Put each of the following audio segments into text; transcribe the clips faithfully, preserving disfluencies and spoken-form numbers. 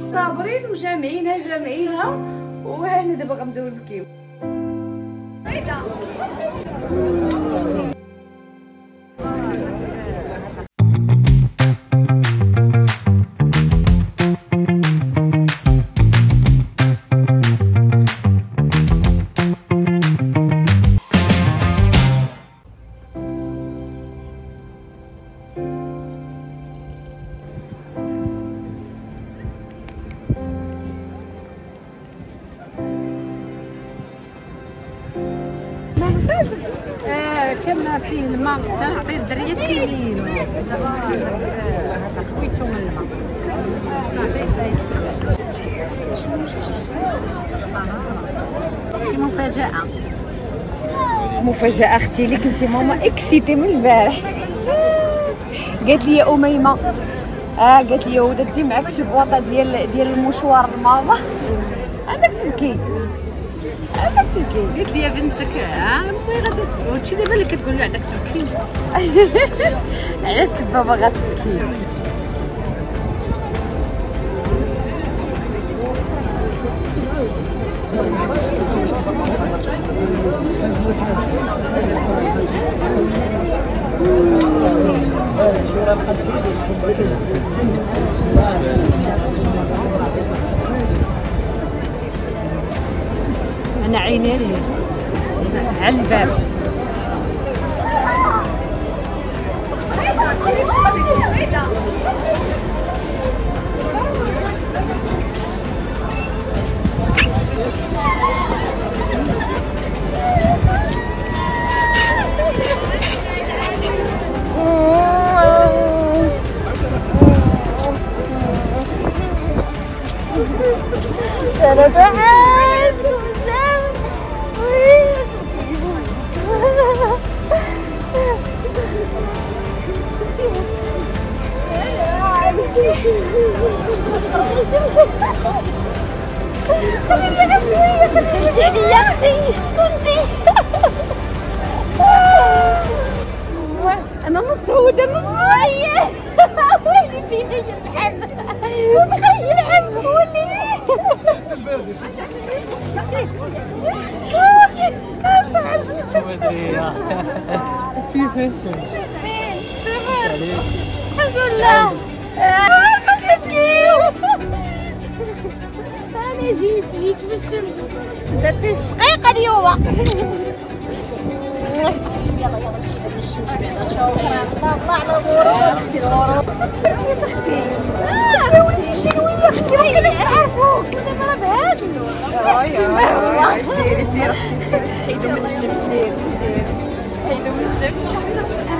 صابرين وجامعينها جامعينها وهنا دابا غنبداو نبكيو. آه كنا فيه الماء تنعطي الدريات كيميلوا دابا هذا خويتو من الماء ما عرفتش لا يتكلم شي مفاجأة مفاجأة اختي لي كنتي ماما اكسيتي من البارح. قالت لي يا اميمه اه قالت لي يا وداد دي معاك شي بواطه ديال ديال المشوار لماما. عندك تبكي عندك تبكي. قالت لي يا بنتك ها بغيتي تبكي وهادشي دابا اللي كتقول له عندك تبكي. علاش بابا غتبكي؟ انا عيني لي على الباب. انا توحشكم بزاف. خليني غير شويه خليتي عليا اختي شكونتي؟ انا نص هدى نص هي. ويلي فينا يا اللحم ونخش اللحم ولي الحمد لله. كنت تبكيو. انا جيت جيت في الشمس درت الشقيقه اليوم. يلا يلا نشوف الشمس بعدا شوفي الله على الغروب. اختي الغروب تفرحي اختي. اه وليتي شنويه اختي ما كناش نعرفوك دابا راه بهاد اللون. علاش كيما هو سيري سيري حيدو من الشمس سيري سيري حيدو من الشمس.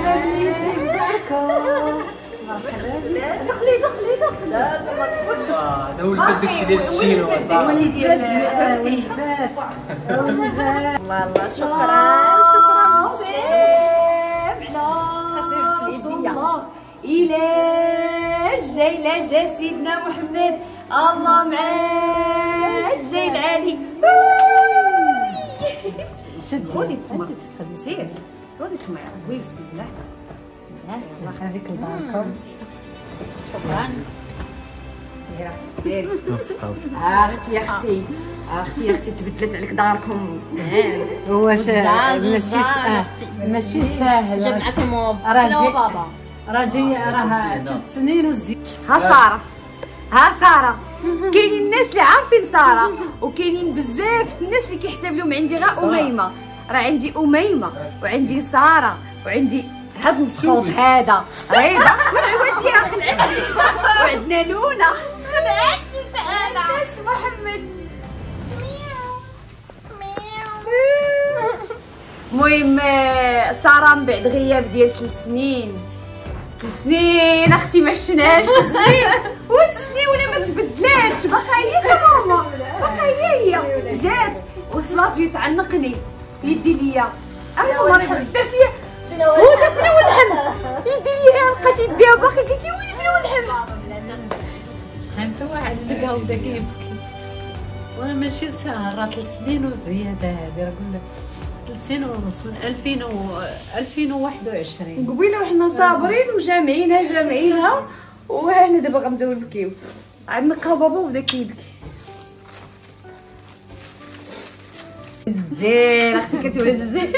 دخلي دخلي دخلي. لا لا ما تدخلش. هذا هو الفات داكشي ديال الشينوا داكشي ديال فهمتي. الله الله شكرا شكرا بزاف على الله. إلا جاي لا جا سيدنا محمد الله معاه جاي العالي. شد خذي التمر سير خذي التمر قوي بسم الله بسم الله. الله يخليك لداركم. شكرا سير اختي سير. اه اختي يا اختي اختي يا اختي تبدلت عليك داركم. هو ماشي سهل ماشي ساهل. جاب معكم راه جاي بابا راه جاي راه ثلاث سنين وزيد. ها ساره ها ساره كاينين الناس اللي عارفين ساره وكاينين بزاف الناس اللي كيحسب لهم عندي غير اميمه. راه عندي اميمه وعندي ساره وعندي هاد المسخوط هذا رضا والعواد يا اخي العندي وعندنا لونا خد عندي تعالى ناس محمد. المهم ساره من بعد غياب ديال ثلاث سنين ثلاث سنين اختي ما شفناهاش. ثلاث سنين واش شني ولا ما تبدلاتش باقا هي ماما باقا هي هي جات وصلات جيت عنقني يدي ليا انا مرحبا دات ليا هدى فين هو اللحم يدي ليا لقات يديها باقي قالت لي ويلي فين هو اللحم. انت واحد اللي قال بدا كيبكي وانا ماشي ساهل راه ثلاث سنين وزياده هذه راه قول لك ثلاث سنين ونص من ألفين و ألفين وواحد وعشرين قبيله وحنا صابرين وجامعينها جامعينها وهنا دابا غنبداو نبكيو. عندك بابا وبدا كيبكي. زين اختي كتولد زين.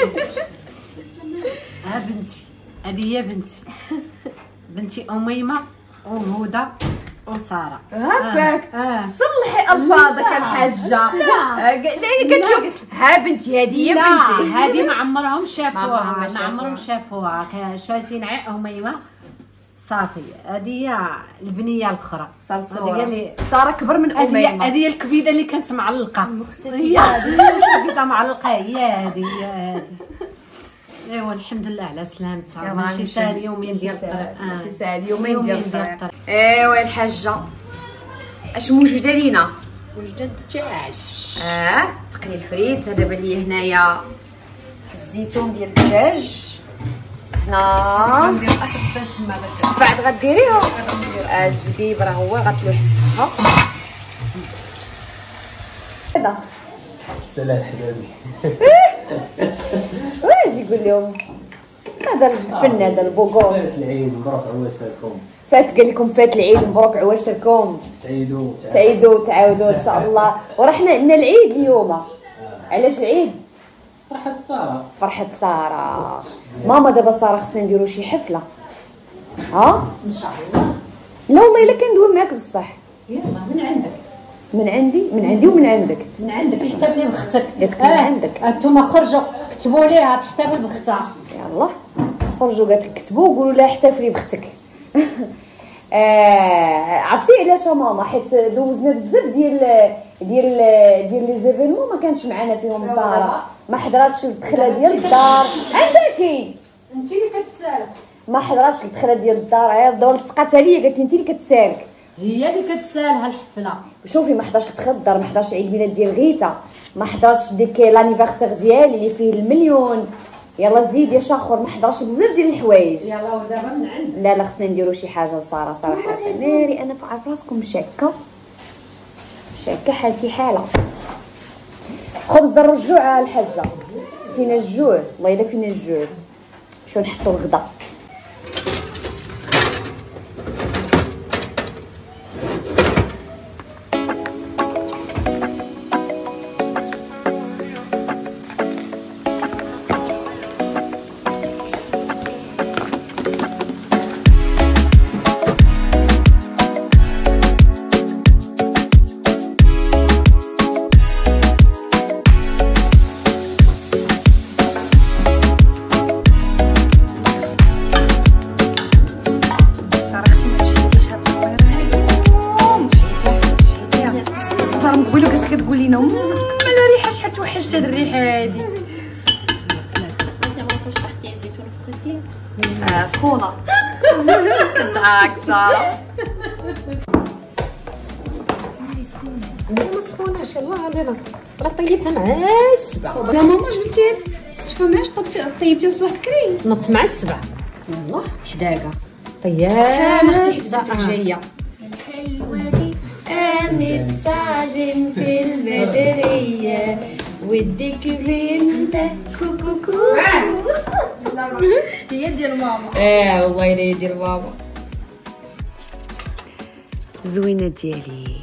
ها بنتي، هذه هي بنتي بنتي أميمة وهدى وسارة. هكاك اه صلحي الفاظك الحاجه. قالت له ها بنتي هذه هي لا بنتي. هذه ما عمرهم شافوها، ما ما شافوها. عمرهم شافوها، شايفين عي أميمة صافي. هذه هي البنيه الاخرى، هذه صرصوره اللي ساره كبر من هذه اميمه. هذه الكبيده اللي كانت معلقه، مختفيه. هذه الكبيده معلقه، هي هذه هي هذه. ايوا الحمد لله على سلامتها، ماشي ساهل يومين ديال الطريق، ماشي ساهل يومين يومين ديال ديال الطريق. الطريق. ايوا الحاجه اش موجوده لينا؟ وجدت الدجاج، اه تقلي الفريت. هذا بان لي هنايا الزيتون ديال الدجاج. هنا ندير السبه تما باش بعد غديريها. آه الزبيب راه هو غتلوح السفه. هذا السلام حبابي. واش يقول لهم هذا الفن هذا البوغوط. فات العيد مبروك عواشركم. فات قال لكم فات العيد مبروك عواشركم. تعيدوا تعيدوا وتعاودوا ان شاء الله. وراه حنا عندنا العيد اليوم. علاش العيد؟ فرحة سارة. فرحة سارة. ماما دابا سارة خصنا نديرو شي حفلة. ها؟ ان شاء الله. لا والله الا كندوي معاك بصح. يلا من عندك، من عندي من عندي ومن عندك. من عندك احتفلي بختك. ياك من عندك. انتما خرجوا كتبوا ليها تحتفل بختها. يلا خرجوا قالت لك كتبوا وقولوا لها احتفلي بختك. آه عرفتي علاش ماما؟ حيت دوزنا بزاف ديال ديال ديال لي زيفينمون ما كانش معنا فيهم ساره، ما حضراتش الدخله ديال الدار. عندكي انت اللي كتسالك، ما حضراتش الدخله ديال الدار. هي الدور لصقاتها ليا قالت لي انت اللي كتسالك. هي اللي كتسالها الحفله. شوفي ما حضرش دخل الدار، ما حضرش عيد ميلاد ديال غيتا، ما حضرش ديك لانيفرسير ديالي اللي فيه المليون. يلا زيد يا شاخر، ما حضرش بزاف ديال الحوايج. يلا ودابا من عندك. لا لا خصنا نديرو شي حاجه لساره صراحه. ناري انا في راسكم شاكه شاكه حالتي حاله. خبز دار الجوع الحاجه. فينا الجوع والله الا فينا الجوع. شو نحطو الغدا؟ نقولوا كاس كتقول لنا مالا ريحه شحال توحشت هاد الريحه هادي. اه سخونه. كنضحك ساره. ما سخوناش يلاه علينا، راه طيبتها مع السبعه. لا ماما جبتي السفه ماش طيبتي طيبتي الصباح بكري. نط مع السبعه والله حداقه طيب. انا اختي حسبتك جايه. الحلوه قامت تعجن في البدريه ودك بنت كوكوكو. هي ديال ماما. اه والله الا هي ديال ماما. زوينه ديالي.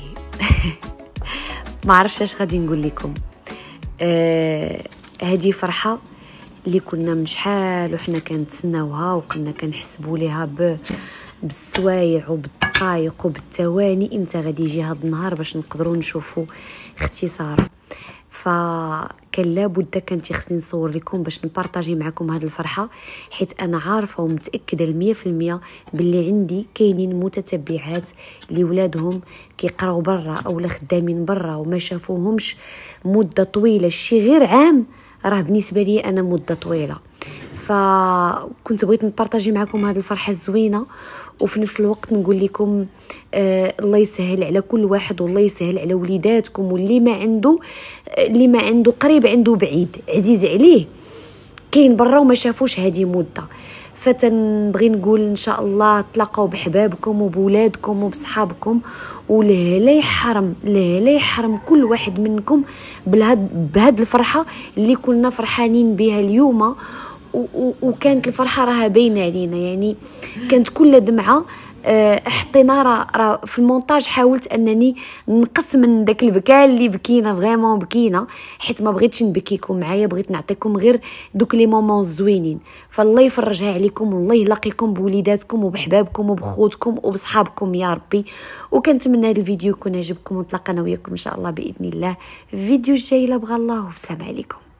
ما عرفتش اش غادي نقول لكم. آه هذه فرحه اللي كنا من شحال وحنا كنتسناوها وكنا كنحسبوا ليها ب بالسوايع وبالدقائق وبالثواني امتى غادي يجي هذا النهار باش نقدروا نشوفوا اختصار. فكان لابد كانت خصني نصور لكم باش نبارطاجي معكم هذه الفرحه، حيت انا عارفه ومتاكده المية في المية باللي عندي كاينين متتبعات لولادهم كيقراو برا او خدامين برا وما شافوهمش مده طويله. شي غير عام راه بالنسبه لي انا مده طويله. فكنت بغيت نبارطاجي معكم هذه الفرحه الزوينه، وفي نفس الوقت نقول لكم آه الله يسهل على كل واحد والله يسهل على وليداتكم، واللي ما عنده اللي ما عنده قريب عنده بعيد عزيز عليه كاين برا وما شافوش هذه مده. فتنبغي نقول ان شاء الله تلاقاو بحبابكم وبولادكم وبصحابكم، وله لا يحرم له لا يحرم كل واحد منكم بهاد الفرحه اللي كنا فرحانين بها اليوم. وكانت الفرحه راها باينه علينا، يعني كانت كل دمعه أه حطينا راه راه في المونتاج حاولت انني نقص من داك البكاء اللي بكينا فريمون بكينا، حيت ما بغيتش نبكيكم معايا، بغيت نعطيكم غير دوك لي مومون زوينين. فالله يفرجها عليكم والله يلاقيكم بوليداتكم وبحبابكم وبخوتكم وبصحابكم يا ربي. وكنتمنى هذا الفيديو يكون عجبكم، ونتلاقى انا وياكم ان شاء الله باذن الله في الفيديو الجاي لا بغى الله. والسلام عليكم.